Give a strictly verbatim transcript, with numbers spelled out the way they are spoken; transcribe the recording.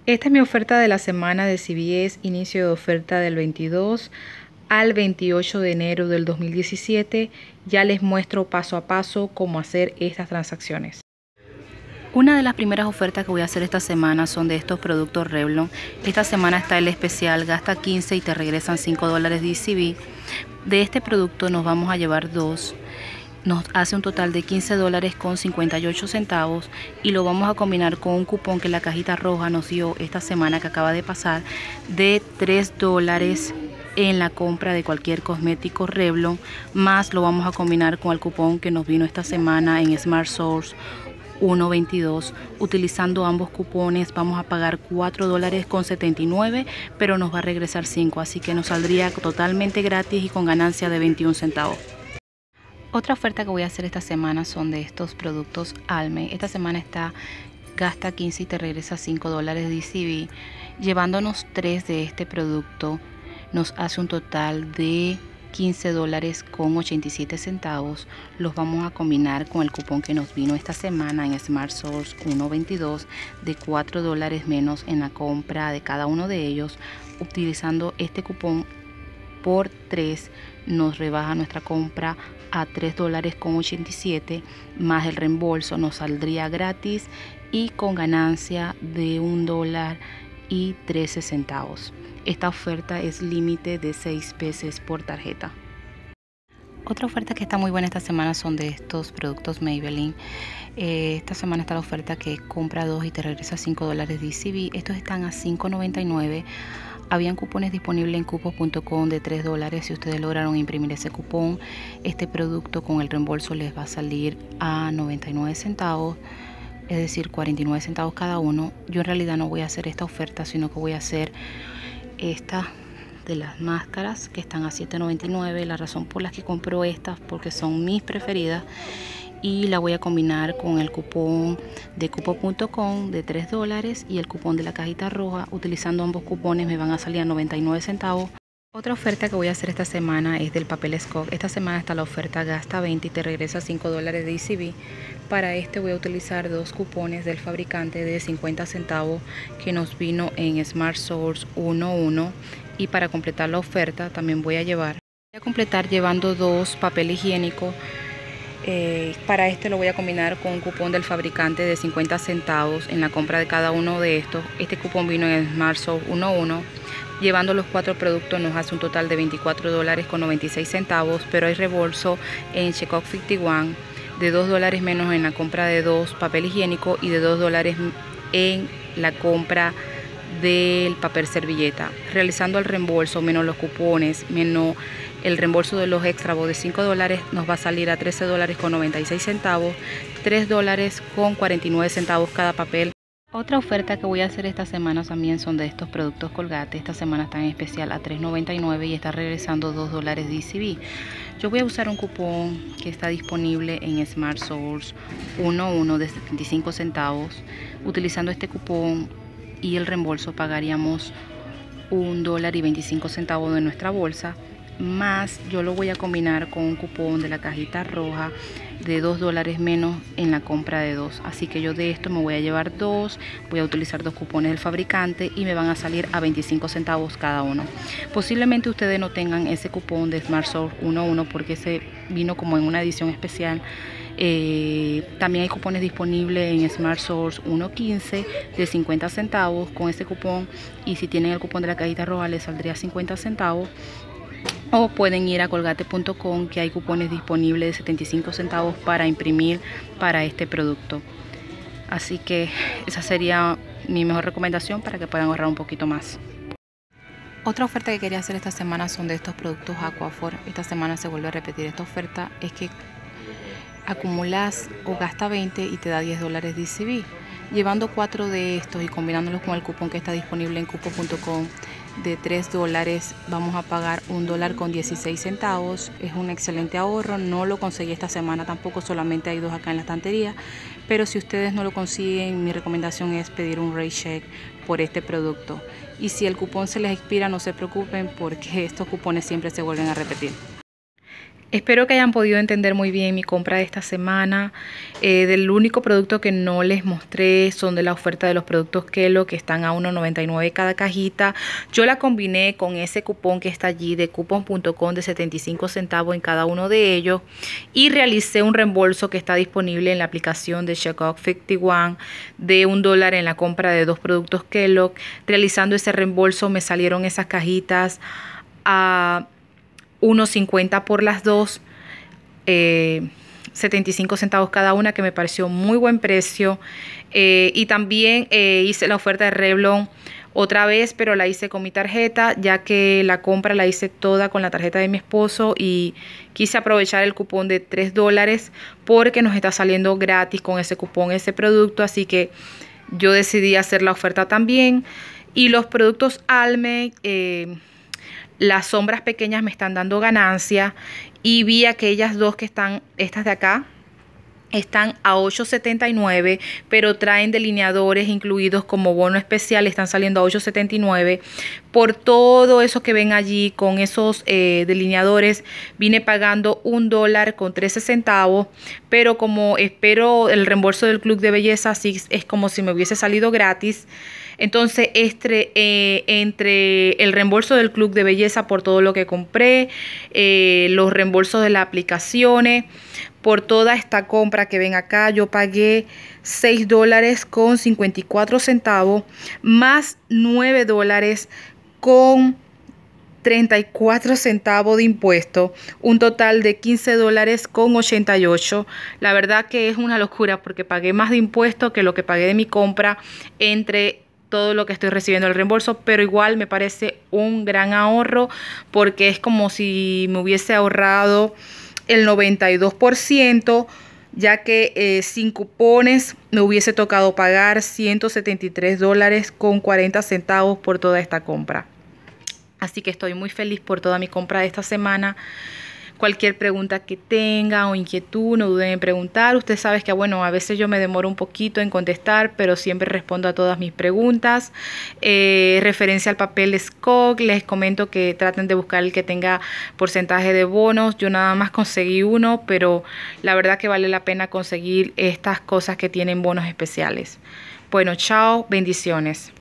Esta es mi oferta de la semana de C V S, inicio de oferta del veintidós al veintiocho de enero del dos mil diecisiete. Ya les muestro paso a paso cómo hacer estas transacciones. Una de las primeras ofertas que voy a hacer esta semana son de estos productos Revlon. Esta semana está el especial, gasta quince y te regresan cinco dólares de C V. De este producto nos vamos a llevar dos. Nos hace un total de quince dólares con cincuenta y ocho centavos y lo vamos a combinar con un cupón que la cajita roja nos dio esta semana que acaba de pasar de tres dólares en la compra de cualquier cosmético Revlon, más lo vamos a combinar con el cupón que nos vino esta semana en Smart Source uno veintidós. Utilizando ambos cupones vamos a pagar cuatro dólares con setenta y nueve, pero nos va a regresar cinco, así que nos saldría totalmente gratis y con ganancia de veintiún centavos. Otra oferta que voy a hacer esta semana son de estos productos Almay. Esta semana está gasta quince y te regresa cinco dólares de C V. Llevándonos tres de este producto nos hace un total de quince dólares con ochenta y siete centavos. Los vamos a combinar con el cupón que nos vino esta semana en Smart Source uno veintidós de cuatro dólares menos en la compra de cada uno de ellos. Utilizando este cupón por tres nos rebaja nuestra compra a tres dólares con ochenta y siete, más el reembolso nos saldría gratis y con ganancia de un dólar y trece centavos. Esta oferta es límite de seis veces por tarjeta. Otra oferta que está muy buena esta semana son de estos productos Maybelline. Eh, esta semana está la oferta que compra dos y te regresa cinco dólares de C V. Estos están a cinco noventa y nueve. Habían cupones disponibles en cupos punto com de tres dólares. Si ustedes lograron imprimir ese cupón, este producto con el reembolso les va a salir a noventa y nueve centavos, es decir, cuarenta y nueve centavos cada uno. Yo en realidad no voy a hacer esta oferta, sino que voy a hacer esta de las máscaras que están a siete noventa y nueve. La razón por la que compro estas porque son mis preferidas, y la voy a combinar con el cupón de cupos punto com de tres dólares y el cupón de la cajita roja. Utilizando ambos cupones me van a salir a noventa y nueve centavos. Otra oferta que voy a hacer esta semana es del papel Scott. Esta semana está la oferta gasta veinte y te regresa cinco dólares de C V. Para este voy a utilizar dos cupones del fabricante de cincuenta centavos que nos vino en Smart Source uno uno, y para completar la oferta también voy a llevar voy a completar llevando dos papel higiénico. Eh, para este lo voy a combinar con un cupón del fabricante de cincuenta centavos en la compra de cada uno de estos. Este cupón vino en Smart Source uno uno. Llevando los cuatro productos nos hace un total de veinticuatro dólares con noventa y seis centavos, pero hay reembolso en Checkout cincuenta y uno de dos dólares menos en la compra de dos papel higiénico y de dos dólares en la compra del papel servilleta. Realizando el reembolso menos los cupones menos el reembolso de los extra de cinco dólares nos va a salir a trece dólares con noventa y seis centavos, tres dólares con cuarenta y nueve centavos cada papel. Otra oferta que voy a hacer esta semana también son de estos productos Colgate. Esta semana están en especial a tres noventa y nueve y está regresando dos dólares de C V. Yo voy a usar un cupón que está disponible en Smart Source uno uno de setenta y cinco centavos. Utilizando este cupón y el reembolso pagaríamos un dólar y veinticinco centavos de nuestra bolsa, más yo lo voy a combinar con un cupón de la cajita roja de dos dólares menos en la compra de dos. Así que yo de esto me voy a llevar dos, voy a utilizar dos cupones del fabricante y me van a salir a veinticinco centavos cada uno. Posiblemente ustedes no tengan ese cupón de Smart Source uno uno porque ese vino como en una edición especial. Eh, también hay cupones disponibles en Smart Source uno quince de cincuenta centavos con ese cupón, y si tienen el cupón de la cajita roja les saldría cincuenta centavos. O pueden ir a colgate punto com, que hay cupones disponibles de setenta y cinco centavos para imprimir para este producto. Así que esa sería mi mejor recomendación para que puedan ahorrar un poquito más. Otra oferta que quería hacer esta semana son de estos productos Aquaphor. Esta semana se vuelve a repetir esta oferta, es que acumulas o gasta veinte y te da diez dólares de C V. Llevando cuatro de estos y combinándolos con el cupón que está disponible en cupos punto com de tres dólares, vamos a pagar un dólar con dieciséis centavos. Es un excelente ahorro. No lo conseguí esta semana tampoco, solamente hay dos acá en la estantería, pero si ustedes no lo consiguen, mi recomendación es pedir un rate check por este producto, y si el cupón se les expira no se preocupen porque estos cupones siempre se vuelven a repetir. Espero que hayan podido entender muy bien mi compra de esta semana. Eh, del único producto que no les mostré son de la oferta de los productos Kellogg, que están a uno noventa y nueve cada cajita. Yo la combiné con ese cupón que está allí de coupon punto com de setenta y cinco centavos en cada uno de ellos y realicé un reembolso que está disponible en la aplicación de Checkout cincuenta y uno de un dólar en la compra de dos productos Kellogg. Realizando ese reembolso me salieron esas cajitas a uno cincuenta por las dos, eh, setenta y cinco centavos cada una, que me pareció muy buen precio. Eh, y también eh, hice la oferta de Revlon otra vez, pero la hice con mi tarjeta, ya que la compra la hice toda con la tarjeta de mi esposo y quise aprovechar el cupón de tres dólares porque nos está saliendo gratis con ese cupón ese producto, así que yo decidí hacer la oferta también. Y los productos Almay, eh, las sombras pequeñas me están dando ganancia y vi aquellas dos que están, estas de acá, están a ocho setenta y nueve, pero traen delineadores incluidos como bono especial, están saliendo a ocho setenta y nueve. Por todo eso que ven allí con esos eh, delineadores, vine pagando un dólar con trece centavos, pero como espero el reembolso del Club de Belleza, así es como si me hubiese salido gratis. Entonces, este, eh, entre el reembolso del Club de Belleza por todo lo que compré, eh, los reembolsos de las aplicaciones, por toda esta compra que ven acá, yo pagué seis dólares con cincuenta y cuatro centavos, más nueve dólares con treinta y cuatro centavos de impuesto, un total de quince dólares con ochenta y ocho. La verdad que es una locura porque pagué más de impuesto que lo que pagué de mi compra entre todo lo que estoy recibiendo el reembolso, pero igual me parece un gran ahorro porque es como si me hubiese ahorrado el noventa y dos por ciento, ya que eh, sin cupones me hubiese tocado pagar ciento setenta y tres dólares con cuarenta centavos por toda esta compra. Así que estoy muy feliz por toda mi compra de esta semana. Cualquier pregunta que tenga o inquietud, no duden en preguntar. Usted sabe que, bueno, a veces yo me demoro un poquito en contestar, pero siempre respondo a todas mis preguntas. Eh, referencia al papel S C O G, les comento que traten de buscar el que tenga porcentaje de bonos. Yo nada más conseguí uno, pero la verdad que vale la pena conseguir estas cosas que tienen bonos especiales. Bueno, chao, bendiciones.